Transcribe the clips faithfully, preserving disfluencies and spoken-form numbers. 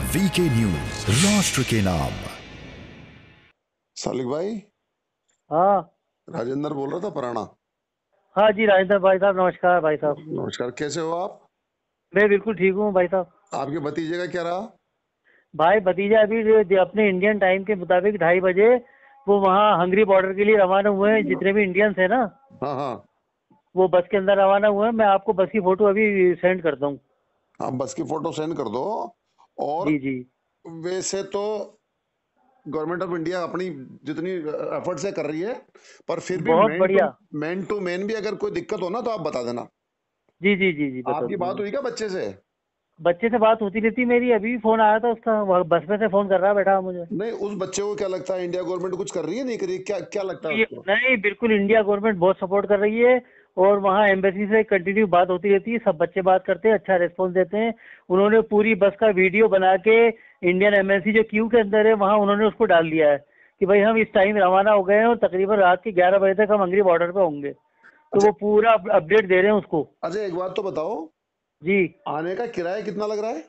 VK news, राष्ट्र के नाम। सालिक भाई। हाँ राजेंद्र बोल रहा था पुराना। हाँ जी राजेंद्र भाई साहब, नमस्कार भाई साहब। नमस्कार, कैसे हो आप? मैं बिल्कुल ठीक हूँ भाई साहब। आपके भतीजे का क्या रहा? भाई भतीजा अभी जो- जो अपने इंडियन टाइम के मुताबिक ढाई बजे वो वहाँ हंगरी बॉर्डर के लिए रवाना हुए हैं। जितने भी इंडियंस है ना, हाँ हाँ, वो बस के अंदर रवाना हुए हैं। मैं आपको बस की फोटो अभी सेंड करता हूँ। आप बस की फोटो सेंड कर दो। और जी जी, वैसे तो गवर्नमेंट ऑफ इंडिया अपनी जितनी एफर्ट से कर रही है, पर फिर भी बहुत मैन टू बढ़िया। मैन टू मैन भी अगर कोई दिक्कत हो ना तो आप बता देना। जी जी जी जी, बता आपकी बात दूंगा। हुई क्या बच्चे से? बच्चे से बात होती रहती मेरी, अभी फोन आया था उसका, वह बस में से फोन कर रहा है बेटा मुझे। नहीं, उस बच्चे को क्या लगता है इंडिया गवर्नमेंट कुछ कर रही है, नहीं कर रही है? क्या क्या लगता है ये- उसको? नहीं, बिल्कुल इंडिया गवर्नमेंट बहुत सपोर्ट कर रही है। और वहाँ एम्बेसी से कंटिन्यू बात होती रहती है, सब बच्चे बात करते हैं, अच्छा रिस्पॉन्स देते हैं। उन्होंने पूरी बस का वीडियो बना के इंडियन एम्बेसी जो क्यू के अंदर है वहाँ उन्होंने उसको डाल दिया है कि भाई हम इस टाइम रवाना हो गए हैं और तकरीबन रात के ग्यारह बजे तक हम हंगरी बॉर्डर पे होंगे। तो अच्छा वो पूरा अपडेट दे रहे हैं उसको। अच्छा, एक बात तो बताओ, जी, आने का किराया कितना लग रहा है?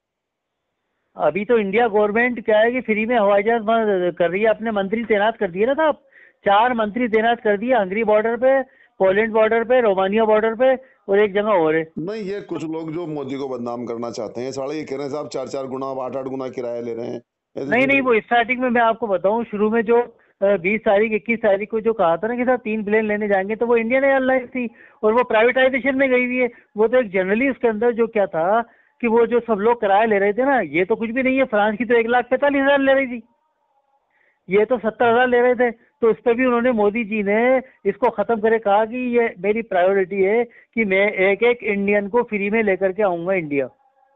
अभी तो इंडिया गवर्नमेंट क्या है कि फ्री में हवाई जहाज बंद कर रही है। अपने मंत्री तैनात कर दिए ना साहब, चार मंत्री तैनात कर दिए हंगरी बॉर्डर पे, पोलैंड बॉर्डर पे, रोमानिया बॉर्डर पे, और एक जगह और है। नहीं, ये कुछ लोग जो मोदी को बदनाम करना चाहते हैं, साले ये कह रहे हैं साहब चार चार गुना आठ आठ गुना किराया ले रहे हैं। ऐसे नहीं नहीं, थोड़ी- वो स्टार्टिंग में मैं आपको बताऊं, शुरू में जो बीस तारीख इक्कीस तारीख को जो कहा था ना कि साहब तीन प्लेन लेने जाएंगे, तो वो इंडियन एयरलाइंस थी और वो प्राइवेटाइजेशन में गई हुई है। वो तो एक जनरली उसके अंदर जो क्या था कि वो जो सब लोग किराया ले रहे थे ना, ये तो कुछ भी नहीं है। फ्रांस की तो एक लाख पैंतालीस हजार ले रही थी, ये तो सत्तर हजार ले रहे थे। तो इस पर भी उन्होंने, मोदी जी ने इसको खत्म करे, कहा कि ये मेरी प्रायोरिटी है कि मैं एक एक इंडियन को फ्री में लेकर के आऊंगा इंडिया।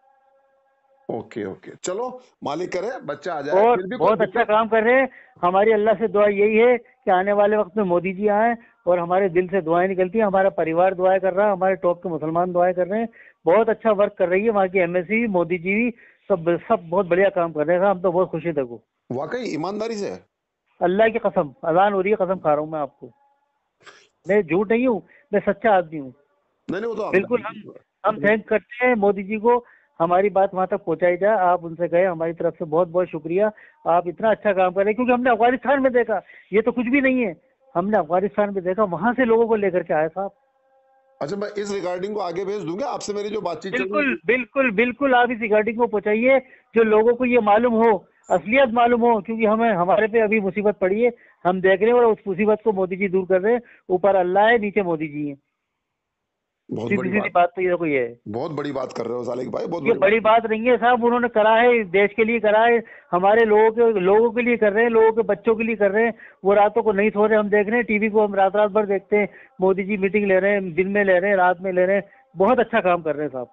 ओके ओके, चलो मालिक करे बच्चा आ जाए। और फिर भी कोई बहुत अच्छा दिक्कत? काम कर रहे हैं। हमारी अल्लाह से दुआ यही है कि आने वाले वक्त में मोदी जी आए, और हमारे दिल से दुआएं निकलती हैं। हमारा परिवार दुआएं कर रहा है, हमारे टॉप के मुसलमान दुआएं कर रहे हैं। बहुत अच्छा वर्क कर रही है वहाँ की एमएससी भी, मोदी जी भी, सब सब बहुत बढ़िया काम कर रहे हैं। हम तो बहुत खुशी देखो, वाकई ईमानदारी से? अल्लाह की कसम, अजान हो रही है, कसम खा रहा हूँ मैं आपको। मैं झूठ नहीं हूँ, मैं सच्चा आदमी हूँ। नहीं नहीं, वो तो आप बिल्कुल, हम हम थैंक करते हैं मोदी जी को। हमारी बात वहां तक पहुंचाई जाए, आप उनसे कहें हमारी तरफ से बहुत बहुत शुक्रिया। आप इतना अच्छा काम कर रहे हैं, क्योंकि हमने अफगानिस्तान में देखा, ये तो कुछ भी नहीं है। हमने अफगानिस्तान में देखा, वहां से लोगों को लेकर के आए साहब। अच्छा, मैं इस रिकॉर्डिंग को आगे भेज दूंगा। आपसे मेरी जो बातचीत चल बिल्कुल रही बिल्कुल बिल्कुल, आप इस रिगार्डिंग को पहुंचाइए, जो लोगों को ये मालूम हो, असलियत मालूम हो, क्योंकि हमें, हमारे पे अभी मुसीबत पड़ी है, हम देख रहे हैं, और उस मुसीबत को मोदी जी दूर कर रहे हैं। ऊपर अल्लाह है, नीचे मोदी जी है। बहुत सीधी बड़ी सीधी बात, बात तो ये कोई है। बहुत बड़ी बात कर रहे हो सालिक भाई, बहुत ये बड़ी बड़ी बात। बात नहीं है साहब, उन्होंने करा है, देश के लिए करा है, हमारे लोगों के लोगों के लिए कर रहे हैं, लोगों के बच्चों के लिए कर रहे हैं। वो रातों को नहीं सो रहे, हम देख रहे हैं टीवी को, हम रात रात भर देखते हैं। मोदी जी मीटिंग ले रहे हैं, दिन में ले रहे हैं, रात में ले रहे हैं। बहुत अच्छा काम कर रहे हैं साहब।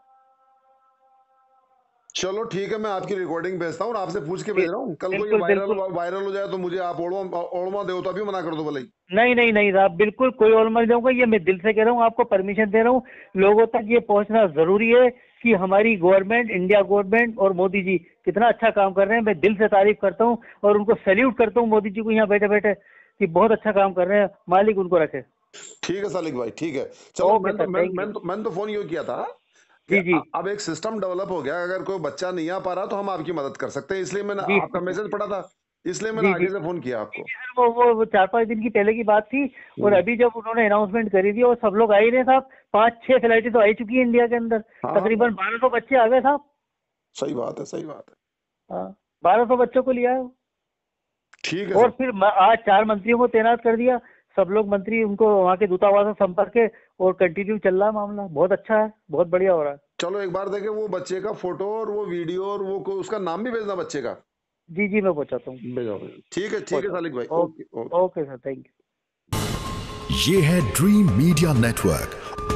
चलो ठीक है, मैं आपकी रिकॉर्डिंग भेजता हूँ और आपसे पूछ के भेज रहा हूँ। कल को ये बिल्कुल वायरल बिल्कुल, वायरल हो जाए तो मुझे आप ओड़मा ओड़मा देवता भी मना कर दो भले ही। नहीं नहीं नहीं साहब, बिल्कुल कोई और मत दूंगा, ये मैं दिल से कह रहा हूँ, आपको परमिशन दे रहा हूँ। लोगों तक ये पहुंचना जरूरी है कि हमारी गवर्नमेंट, इंडिया गवर्नमेंट और मोदी जी कितना अच्छा काम कर रहे हैं। मैं दिल से तारीफ करता हूँ और उनको सैल्यूट करता हूँ, मोदी जी को, यहाँ बैठे बैठे, कि बहुत अच्छा काम कर रहे हैं। मालिक उनको रखे। ठीक है सालिक भाई, ठीक है। चलो, ओके मैं तो सर, मैं थैंक यू। मैं तो, मैंने तो फोन ये किया था कि जी जी अ- अब एक सिस्टम डेवलप हो गया। अगर कोई बच्चा नहीं आ पा रहा तो हम आपकी मदद कर सकते हैं, इसलिए मैंने जी आपका मैसेज पढ़ा था, इसलिए मैंने जी जी आगे से फोन किया आपको। सर, वो वो वो चार पांच दिन की पहले की बात थी। और हम्म, अभी जब उन्होंने अनाउंसमेंट करी थी, और सब लोग आ ही रहे साहब, पाँच छह फ्लाइटें तो आ ही चुकी है इंडिया के अंदर। हाँ हाँ, तकरीबन बारह सौ बच्चे आ गए साहब। सही बात है, सही बात है। हाँ, बारह सौ बच्चों को लिया है। ठीक है और सर। फिर म- आज चार मंत्रियों को तैनात कर दिया। सब लोग मंत्री, उनको वहाँ के दूतावास से संपर्क है, और कंटिन्यू चल रहा है मामला। बहुत अच्छा है, बहुत बढ़िया हो रहा है। चलो एक बार देखे वो बच्चे का फोटो और वो वीडियो और वो को- उसका नाम भी भेजना बच्चे का। जी जी, मैं पहुँचाता हूँ, भेजो भेजो। ठीक है, ठीक है पहुँचाता सालिक भाई, हूँ। Okay okay. Okay okay sir, thank you. ये है ड्रीम मीडिया नेटवर्क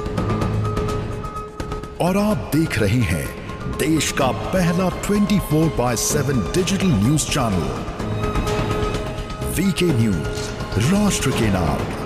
और आप देख रहे हैं देश का पहला चौबीस बाय सात digital news channel VK news, राष्ट्र के नाम।